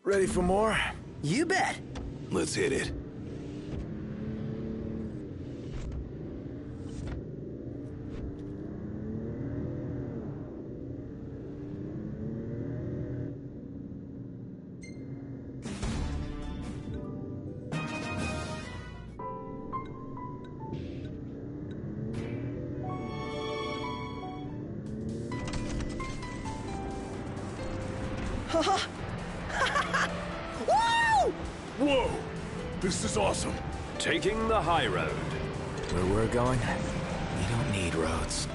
Ready for more? You bet. Let's hit it. Woo! Whoa! This is awesome. Taking the high road. Where we're going, we don't need roads.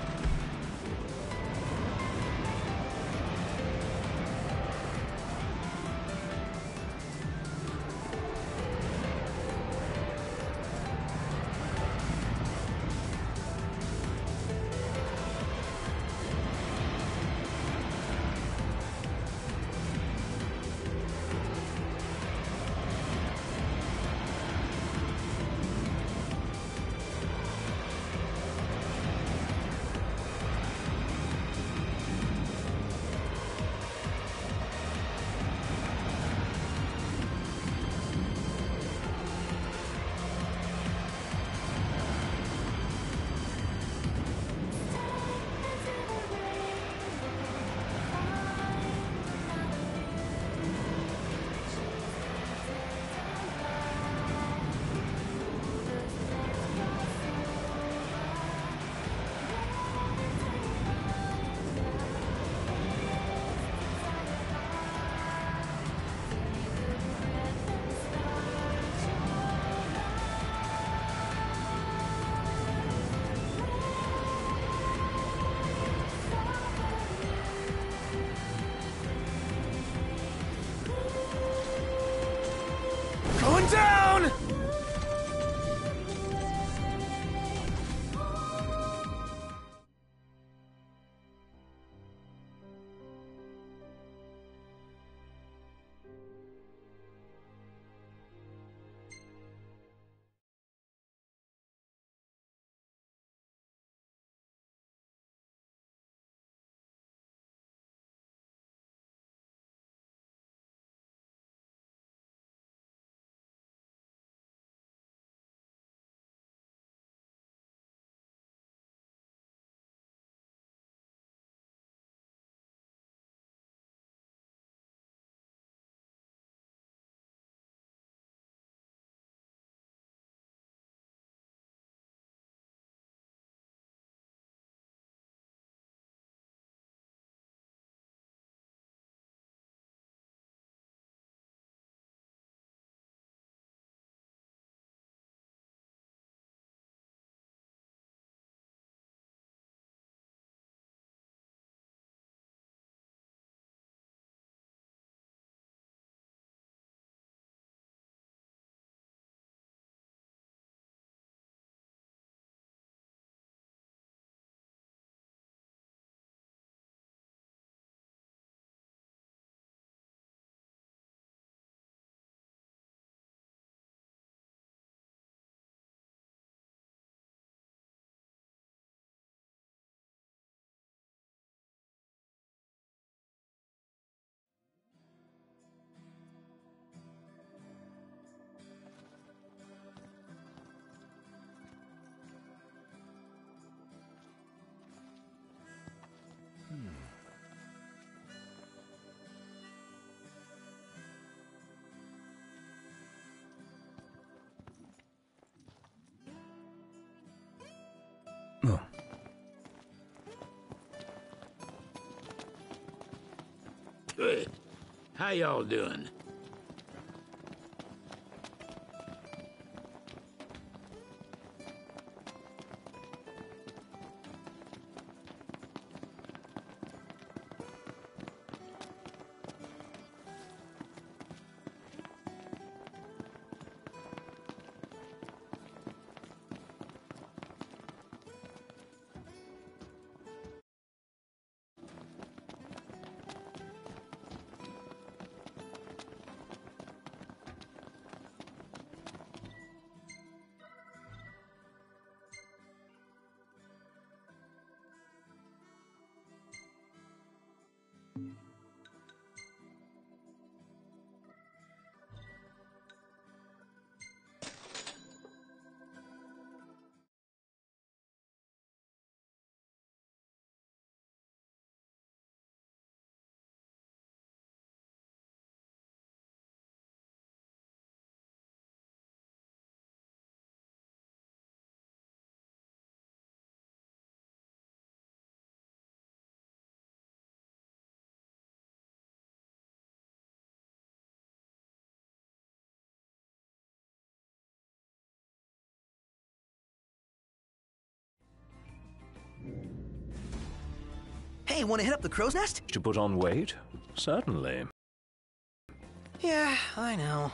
Going down! Oh. Good. How y'all doing? Hey, wanna hit up the crow's nest? To put on weight? Certainly. Yeah, I know.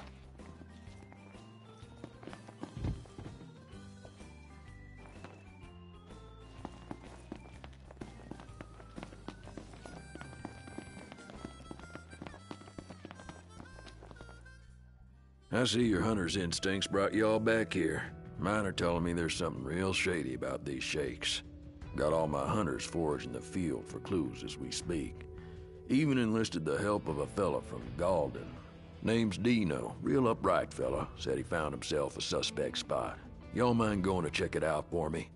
I see your hunter's instincts brought you all back here. Mine are telling me there's something real shady about these shakes. Got all my hunters foraging the field for clues as we speak. Even enlisted the help of a fella from Galden. Name's Dino, real upright fella. Said he found himself a suspect spot. Y'all mind going to check it out for me?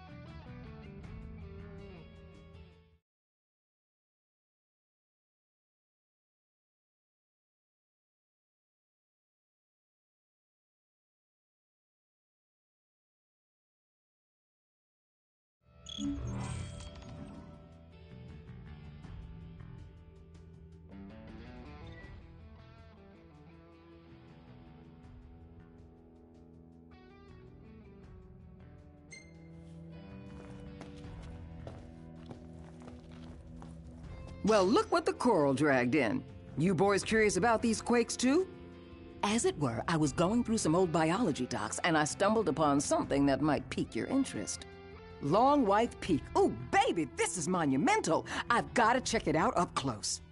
Well, look what the coral dragged in. You boys curious about these quakes too? As it were, I was going through some old biology docs and I stumbled upon something that might pique your interest. Long White Peak. Ooh, baby, this is monumental. I've got to check it out up close.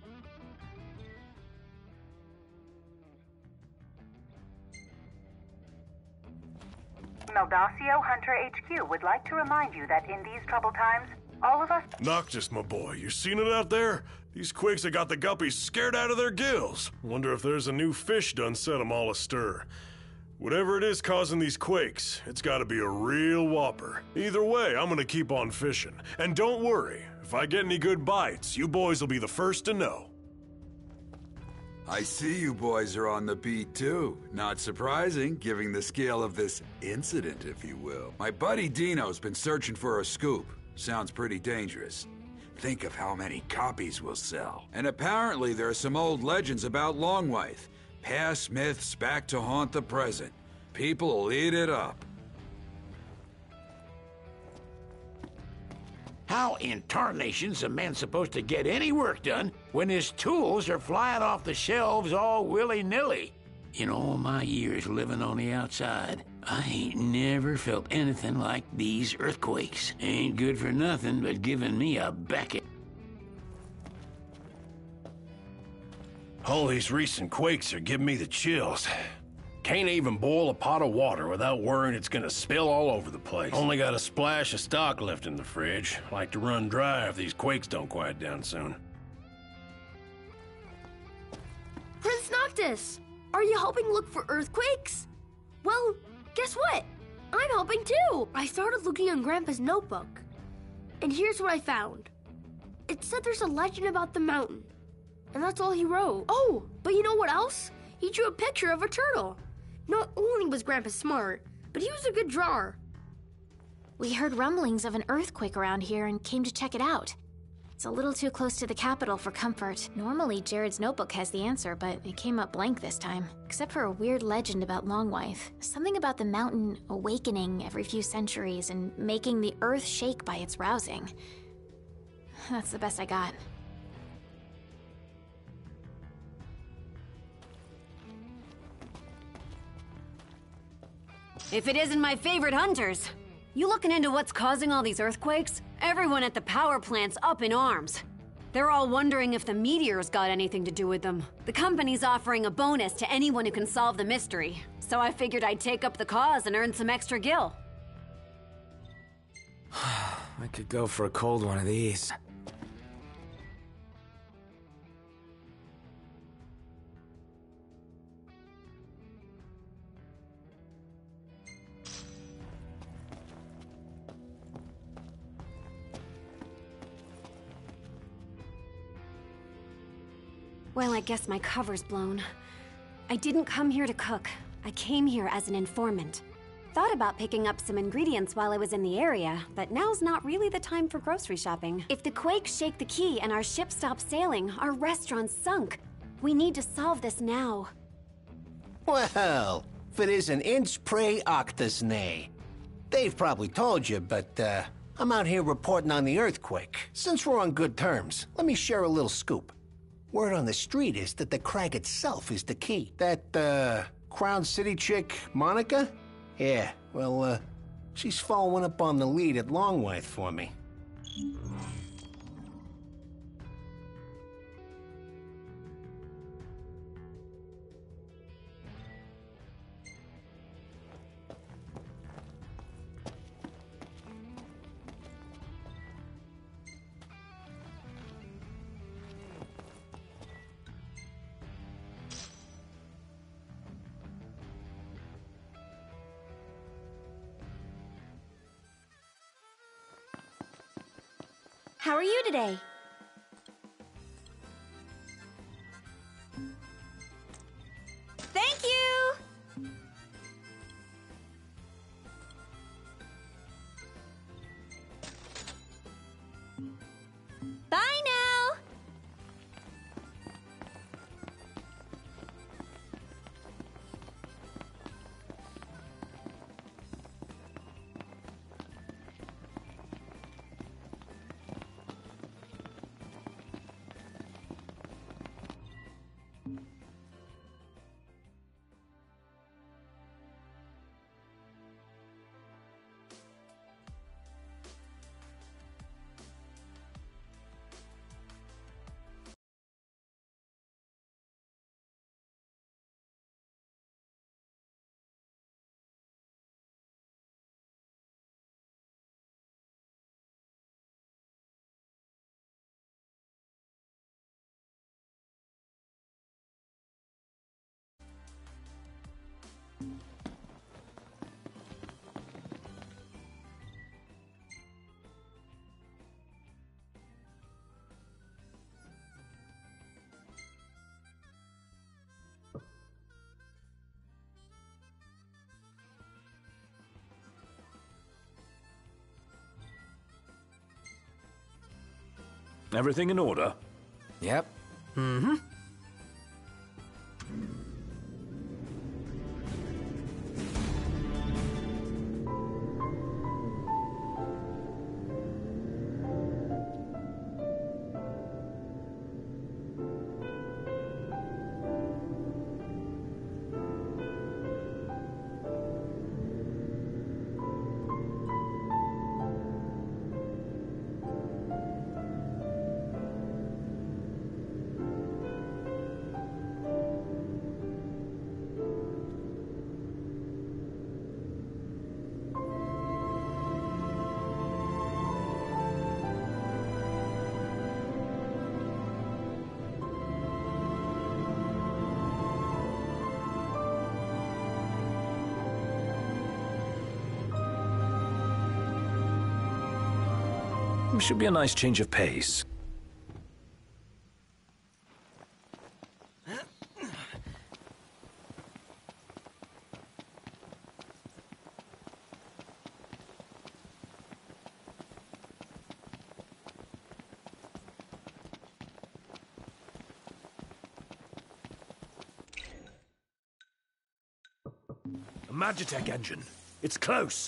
Meldacio Hunter HQ would like to remind you that in these troubled times, all of us... Noctis, my boy, you seen it out there? These quakes have got the guppies scared out of their gills. Wonder if there's a new fish done set 'em all astir. Whatever it is causing these quakes, it's gotta be a real whopper. Either way, I'm gonna keep on fishing. And don't worry, if I get any good bites, you boys will be the first to know. I see you boys are on the beat too. Not surprising, given the scale of this incident, if you will. My buddy Dino's been searching for a scoop. Sounds pretty dangerous. Think of how many copies we'll sell. And apparently there are some old legends about Longwythe. Past myths back to haunt the present. People will eat it up. How in tarnation's a man supposed to get any work done when his tools are flying off the shelves all willy-nilly? In all my years living on the outside, I ain't never felt anything like these earthquakes. Ain't good for nothing but giving me a becket. All these recent quakes are giving me the chills. Can't even boil a pot of water without worrying it's gonna spill all over the place. Only got a splash of stock left in the fridge. Like to run dry if these quakes don't quiet down soon. Prince Noctis, are you helping look for earthquakes? Well, guess what? I'm helping too. I started looking in Grandpa's notebook, and here's what I found. It said there's a legend about the mountain, and that's all he wrote. Oh, but you know what else? He drew a picture of a turtle. Not only was Grandpa smart, but he was a good drawer. We heard rumblings of an earthquake around here and came to check it out. It's a little too close to the capital for comfort. Normally, Jared's notebook has the answer, but it came up blank this time. Except for a weird legend about Longwythe. Something about the mountain awakening every few centuries and making the earth shake by its rousing. That's the best I got. If it isn't my favorite hunters. You looking into what's causing all these earthquakes? Everyone at the power plant's up in arms. They're all wondering if the meteor's got anything to do with them. The company's offering a bonus to anyone who can solve the mystery. So I figured I'd take up the cause and earn some extra gil. I could go for a cold one of these. Well, I guess my cover's blown. I didn't come here to cook. I came here as an informant. Thought about picking up some ingredients while I was in the area, but now's not really the time for grocery shopping. If the quakes shake the key and our ship stops sailing, our restaurant's sunk. We need to solve this now. Well, if it isn't inch pray octus nay. They've probably told you, but, I'm out here reporting on the earthquake. Since we're on good terms, let me share a little scoop. Word on the street is that the crag itself is the key. That, Crown City chick, Monica? Yeah, well, she's following up on the lead at Longwythe for me. How are you today? Thank you! Bye now! Everything in order? Yep. Mm-hmm. Should be a nice change of pace. A Magitech engine. It's close.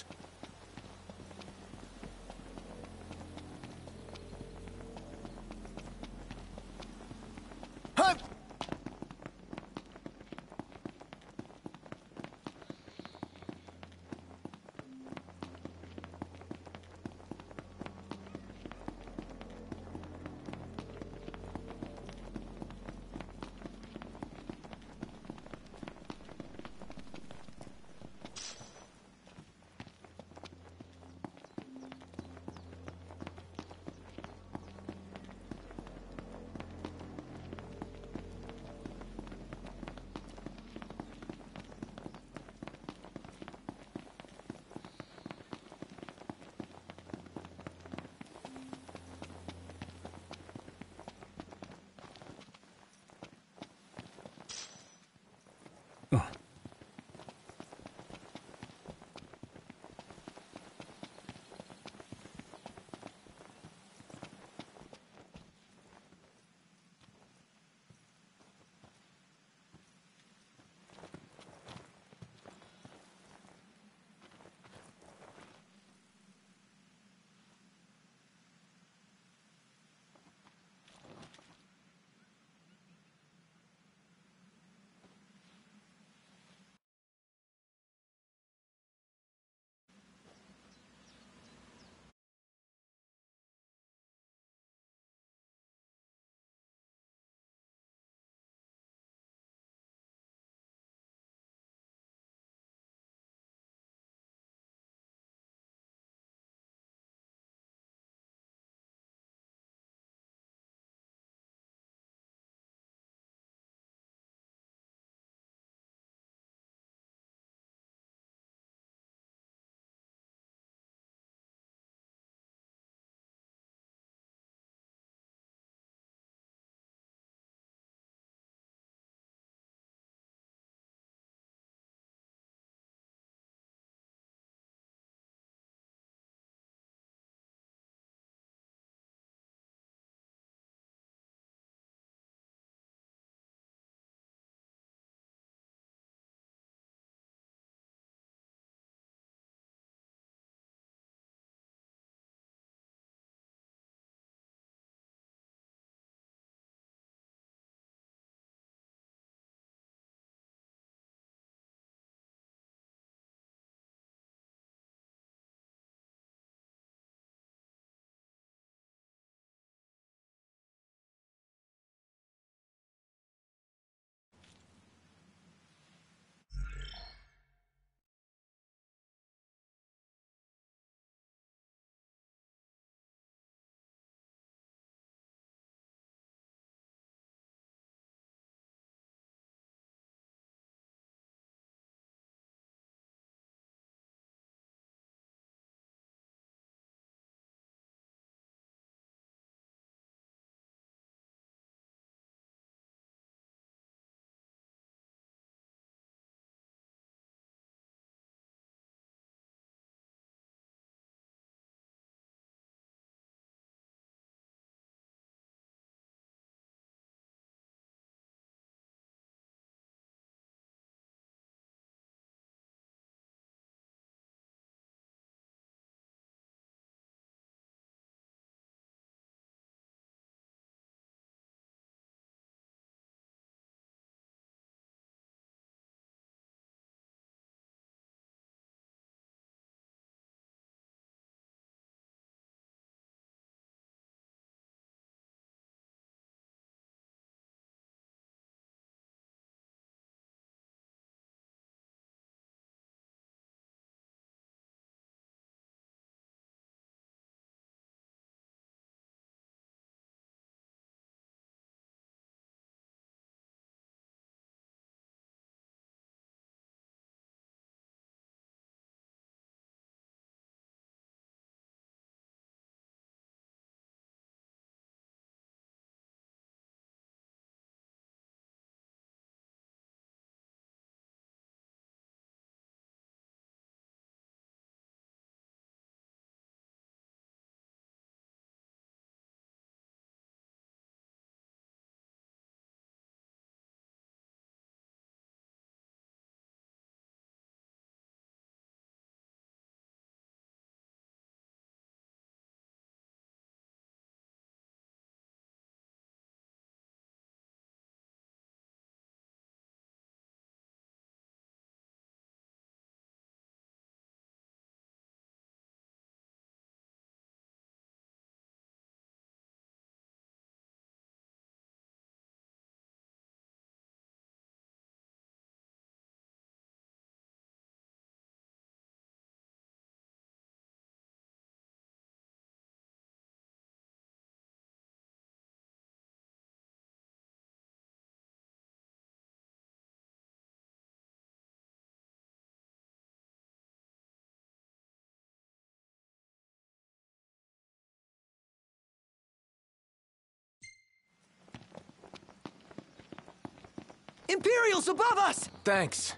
Imperials above us! Thanks.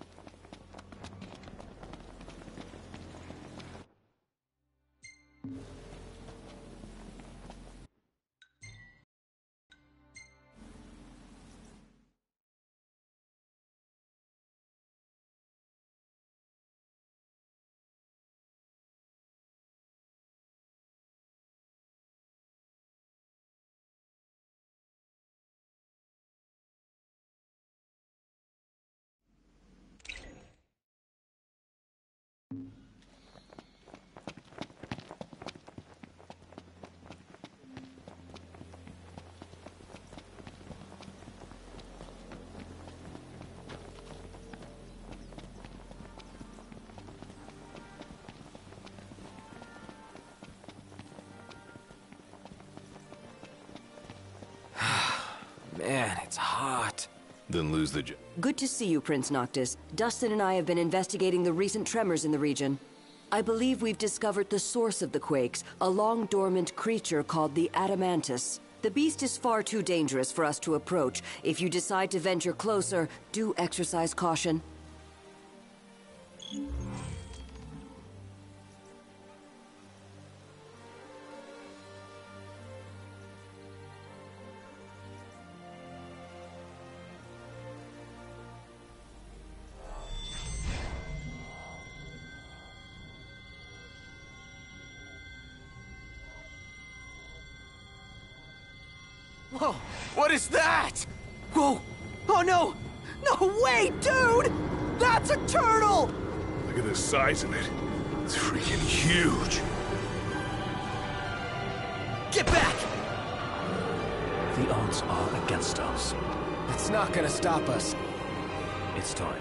Man, it's hot. Then lose the job. Good to see you, Prince Noctis. Dustin and I have been investigating the recent tremors in the region. I believe we've discovered the source of the quakes, a long-dormant creature called the Adamantoise. The beast is far too dangerous for us to approach. If you decide to venture closer, do exercise caution. Whoa, what is that? Whoa, oh no! No way, dude! That's a turtle! Look at the size of it. It's freaking huge. Get back! The odds are against us. It's not gonna stop us. It's time.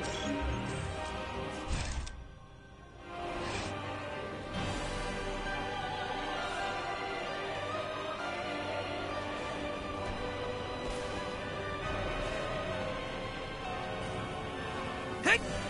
Hey!